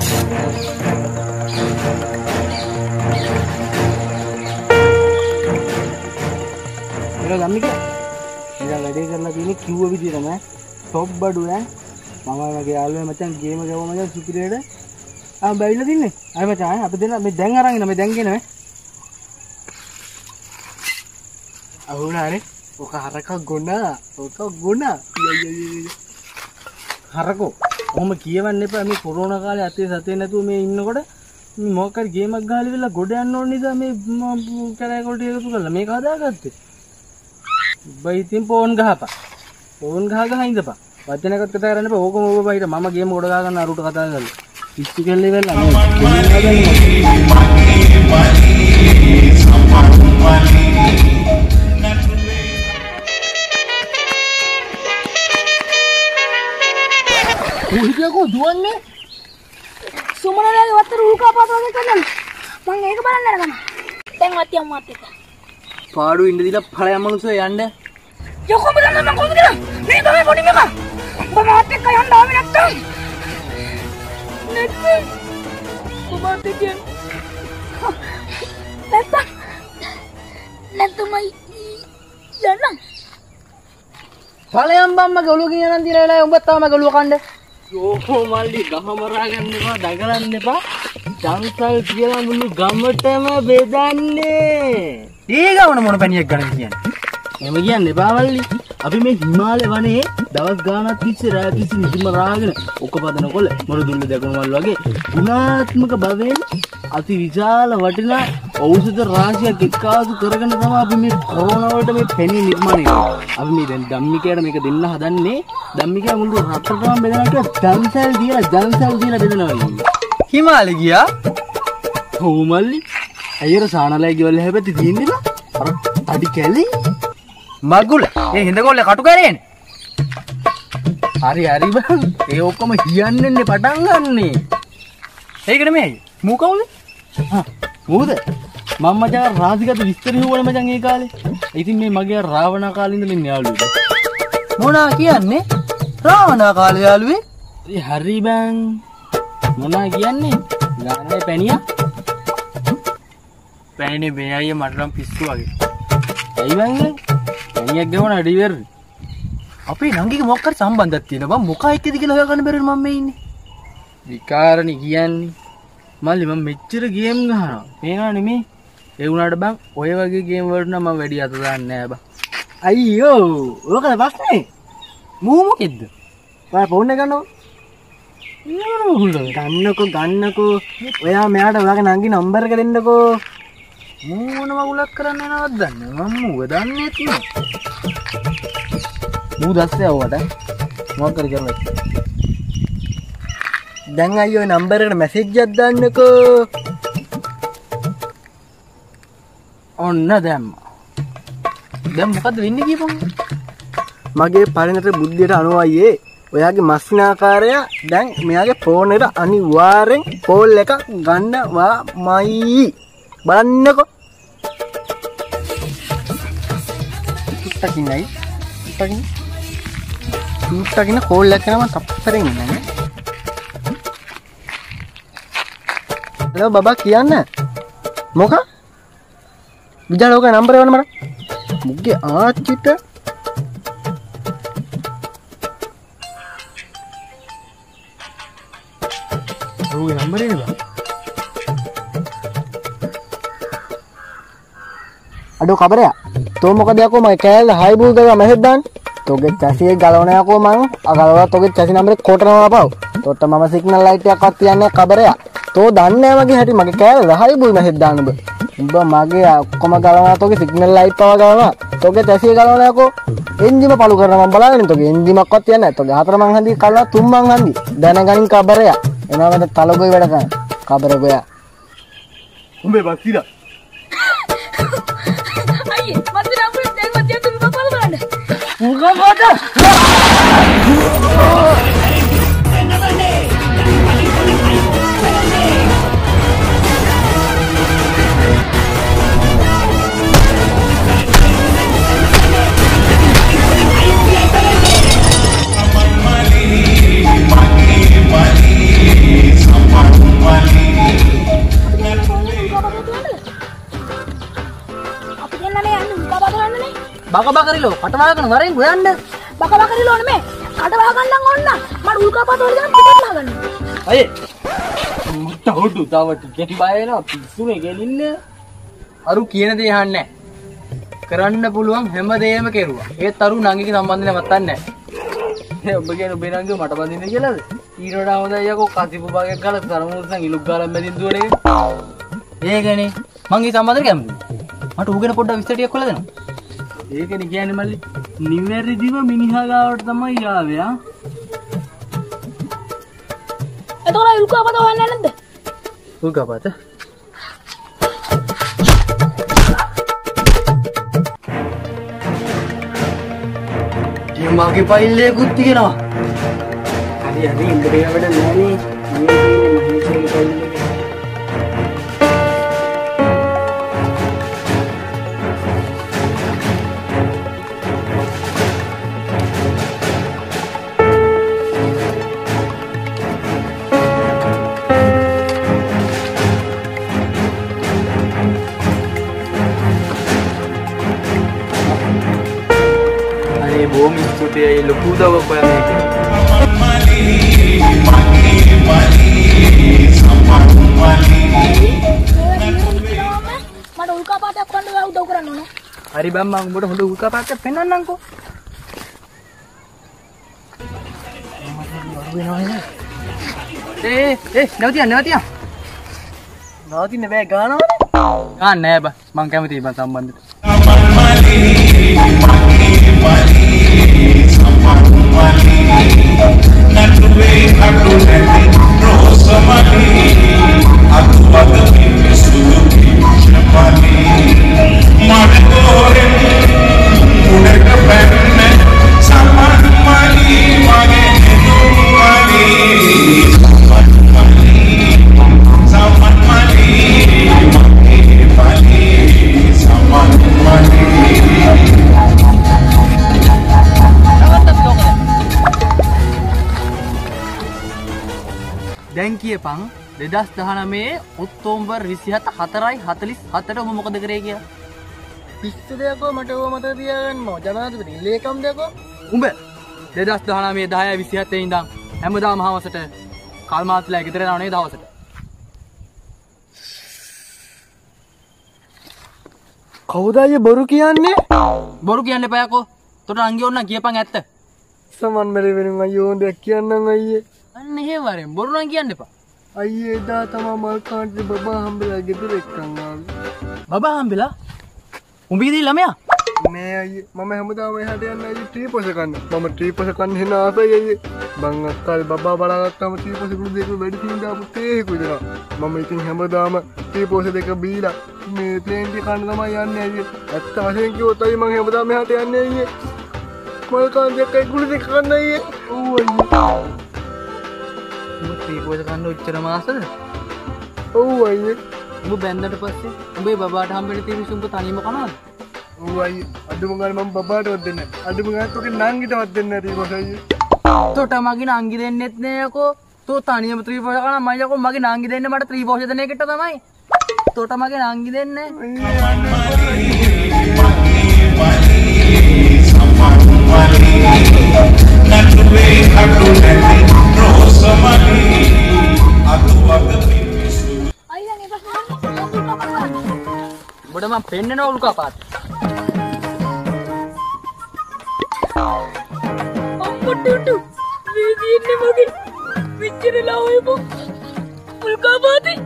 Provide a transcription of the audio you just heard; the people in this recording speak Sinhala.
Ira gammi ke? Ira වැඩේ කරලා තියෙන්නේ කිව්ව විදිහටම top බඩු ඈ. මම මගේ යාළුවා මචං ගේම ගාව මචං සුපිරියට. බැවිලා තින්නේ. අය මචං අපි දෙන්න මේ දැන් අරන් ඉන්න මේ දැන් ගෙන ඈ. අහුණානේ. ඔක හරක ගොන. ඔක ගොන. හරකෝ. ඔහොම කියවන්න එපා මේ කොරෝනා කාලේ අතේ සතේ නැතුව මේ ඉන්නකොට මොකක් හරි ගේමක් ගහලා ඉවරලා ගොඩ යන්න ඕන නිසා මේ කැලේ කොට එකතු කරලා මේක හදාගත්තේ. බයි තින් ෆෝන් ගහපන්. ෆෝන් ගහ ඉඳපන්. වචනයකට කතා කරන්න එපා. ඕකම ඕක බයිට මම ගේම කොට ගහ ගන්න අරුට කතා කරලා. පිස්සු කෙල්ලේ වෙලා මේ උහිදකෝ දුවන්නේ සුමනලගේ වත්තර උල්කාපාත වගේ කරනවා මම ඒක බලන්න යනවා දැන් වත්තිය අම්මාත් එක්ක පාඩු ඉන්න දිලා ඵලයන් මනුස්සය යන්න යකෝ බලන්න මම කොහොමද කියලා මේ තමයි පොඩි මම මාත් එක්ක යන්න ආවේ නැත්තම් කොහොමද කියන්නේ නැත්තම් යන්න ඵලයන් බම්මගේ ඔලුව කියනන් දිනලා උඹත් තාම ගලුව කන්න යෝ මල්ලි ගම මරා ගන්න එපා දගලන්න එපා ජංසල් කියලා මුළු ගමටම බෙදන්නේ ඒ ගමන මොන පැණියක් ගන්න කියන්නේ එම කියන්න එපා මල්ලි අපි මේ හිමාලය වනේ දවස් ගානක් තිස්සේ රාය තිස්සේ නිදිම රාගෙන ඔකපදනකොළ මොරදුල්ල දකුණු මල් වගේ ගුණාත්මක භවෙන් අති විශාල වටිනා ඖෂධ රාශියක් එක්කාසු කරගෙන තමයි අපි මේ කොරෝනා වලට මේ පැණි නිර්මාණය කරන්නේ. අපි මේ දැන් ධම්මිකයට මේක දෙන්න හදන්නේ ධම්මිකයා මුළු රටටම බෙදනවා කියලා දන්සල් දීලා බෙදනවා. හිමාලය ගියා. ඔව් මල්ලි. අයියර සානලයි ගෙවල් හැබැයි තියෙන්නේ බා. අර අඩි කැලි මගුල. ඒ හිඳගොල්ලේ කටු කරේනේ. හරි බං. ඒ ඔක්කොම හියන්නේ පටන් ගන්නනේ. ඒක නෙමෙයි. මූ කවුද? මූද? මම මචං රාසිගත විස්තර හුවනේ මචං ඒ කාලේ. ඉතින් මේ මගේ රාවණා කාලේ ඉඳලා ඉන්නේ යාළුවෙක්. මොනා කියන්නේ? රාවණා කාලේ යාළුවේ? හරි බං. මොනා කියන්නේ? ගානේ පැණියා? පැණිනේ මේ අයියා මට නම් පිස්සු වගේ. ඇයි බං? පැණියක් ගවන අඩිවර. අපේ නංගිගේ මොකක් හරි සම්බන්ධයක් තියෙනවා බං. මොකා එක්කද කියලා හොයාගන්න බැරිද මම මේ ඉන්නේ? විකාරණි කියන්නේ. මල්ලි මම මෙච්චර ගේම් ගහනවා. මේවා නෙමේ. ඒ වුණාට බං ඔය වගේ ගේම් වලට නම් මම වැඩි අත දාන්නේ නෑ බං. අයියෝ ඕකද ප්‍රශ්නේ? මූ මොකෙද්ද? ඔයා ෆෝන් එක ගන්නකො. ගන්නකො. ඔයා මෙයාට ඔයාගේ නංගි නම්බර් එක දෙන්නකෝ. මූ මොන මගුලක් කරන්න යනවද දන්නේ? මම මූව දන්නේත් නෑ. මූ දැස්සේ ආවට මොකක් කර කරලා දැන් අයියෝ නම්බර් එකට මැසේජ් එකක් දාන්නකෝ. ඔන්න දැම්මා. දැන් මොකද්ද වෙන්නේ කියපන්. මගේ පරිණත බුද්ධියට අනුව අයියේ ඔයාගේ මස්නාකාරය දැන් මෙයාගේ ෆෝන් එකට අනිවාර්යෙන් කෝල් එකක් ගන්නවාමයි. බලන්නකෝ. තුට්ටකින් කෝල් එකක් කරාම තප්පරෙන් ඉන්නේ. හලෝ බබා කියන්න මොකක් විජාලෝක නම්බර එවන්න මට මුගේ ආච්චිට ඔහුගේ නම්බර එන්නේ බා අඩෝ කබරයා තෝ මොකද යකෝ මම කෑල්ල හයි බූල් කරලා මැසේජ් දාන්නේ තෝගේ චැසියේ ගලවන යකෝ මං අගලවා තෝගේ චැසි නම්බරේ කොටනවා බාව තොට මම සිග්නල් ලයිට් එකක්වත් තියන්නේ කබරයා තෝ දන්නේ මගේ හැටි මගේ කෑල්ල හයි බූල් මැසේජ් දාන්න බෑ උඹ මගේ ඔක්කොම ගලවනවා තෝගේ සිග්නල් ලයිට් පව ගලවනවා තෝගේ චැසියේ ගලවන යකෝ එන්ජිම පළු කරනවා මම බලන්නේ තෝගේ එන්ජිමක්වත් තියන්නේ නැහැ තෝගේ හතර මං හන්දි කල්ලා තුන් මං හන්දි දැනගනින් කබරයා එනවා මට තලගොයි වැඩ කරන්න කබර ගෝයා උඹේ බක්තිලා අයියේ මට නම් දැන් මට තුන් කපල බලන්න උගමඩ Mali, mali, mali, බක බකරිලෝ කටවාගෙන වරෙන් ගොයන්න. බක බකරිලෝ නෙමේ. කටවා ගන්නම් ඕන්න. මට උල්කාපාත වල ගන්න පිටත් ගන්න. අය මට හොඩු තව ටිකක් බය වෙනවා පිස්සුනේ ගෙලින්නේ. අරු කියන දේ අහන්නේ නැහැ. කරන්න පුළුවන් හැමදේම කෙරුවා. ඒත් අරු නංගිගේ සම්බන්ධ නැවත්තන්නේ නැහැ. ඔබ කියන ඔබේ නංගිව මට බඳින්න කියලාද? ඊට වඩා හොඳයි යකෝ කසිපු භාගයක් ගාලා තරමුස්සන් ඉලුක් ගාලා මැදින් දුවන එක. ඒකනේ මං ඒ සම්බන්ධ කැමතියි. මට ඌගෙන පොඩ්ඩක් විස්තර ටිකක් කොල්ල දෙන්න. ඒකනේ කියන්නේ මල්ලි නිවැරදිව මිනිහා ගාවට තමයි යාවේ ආ. එතකොට උල්කාපාත හොයන්නේ නැද්ද? උල්කාපාත? මගේ ෆයිල් එකකුත් තියෙනවා. හරි හරි ඉන්දරේ වැඩ නෑනේ. මේ තියෙන්නේ මහේෂගේ ෆයිල් එක. බොහොම ස්තුතියි ලොකු දවසක් ඔයා මට උල්කාපාතයක් වන්න උදව් කරන්න ඕන. හරි බම් මම උඹට හොඳ උල්කාපාතයක් පෙන්නන්නම්කෝ. නැවතියන්. නවතින්න බෑ ගානවනේ. ගාන්න නෑ බා. මං කැමතියි බං සම්බන්ධෙට. දැන් කියපන් 2019 ඔක්තෝබර් 27 4:47ට ඔබ මොකද කරේ කියලා? පිස්සු දෙයක්ෝ මට ඕව මතක තියාගන්න ජනාධිපති ලේකම් දෙයක්ෝ. උඹ 2019 10:27 ඉඳන් හැමදාම හවසට කල්මාත්ලා ගෙදර යනවා නේද හවසට? කවුද අයියේ බොරු කියන්නේ? බොරු කියන්න එපා යකෝ. තොට අංගිය ඕන කියපන් ඇත්ත. සමන් මෙලි වෙනුම් අයියෝ දෙයක් කියන්නම් අයියේ. අන්න එහෙම වරෙන් බොරු නම් කියන්න එපා. අයියේ එදා තමයි මල්කාන්තේ බබා හම්බෙලා ගෙදර එක්කන් ආවේ. බබා හම්බෙලා? උඹේ ළමයා? නෑ අයියේ මම හැමදාම එහාට යන්න අයියේ ටීපොස කන්න. මම ටීපොස කන්න හින ආසයි අයියේ. බං අක්කල් බබා බලාගත්තාම ටීපොස කුළු දෙක වැඩි තින්දාපු තේකුයි දෙනවා. මම ඉතින් හැමදාම ටීපොස දෙක බීලා මේ ප්ලේන් එක කන්න තමයි යන්නේ අයියේ. ඇත්ත වශයෙන් කිව්වොත් අයියේ මම හැමදාම එහාට යන්නේ අයියේ. මල්කාන්තේ එකයි කුළු දෙක කන්න අයියේ. ඔව් අයියේ. උඹ ටීපොස කන්න උච්චර මාසද? ඔව් අයියේ. උඹ බැන්දට පස්සේ උඹේ බබාට හම්බෙන්න තියෙන උඹ තනියම කනවද? ඔව් අයියේ. අඩුම ගානේ මම බබාටවත් දෙන්නේ නැහැ. අඩුම ගානේ ඔගේ නංගිටවත් දෙන්නේ නැහැ ටීපොස අයියේ. තොට මගේ නංගි දෙන්නෙත් නෑ යකෝ. තෝ තනියම ත්‍රිපෝෂ කන මම යකෝ මගේ නංගි දෙන්න මට ත්‍රිපෝෂ දෙන එකට තමයි. තොට මගේ නංගි දෙන්නේ. බොඩ මම පෙන්නන උල්කාපාත. අම්මටට වීදින්නේ මගේ විචිරලා ඔයපො උල්කාපාතේ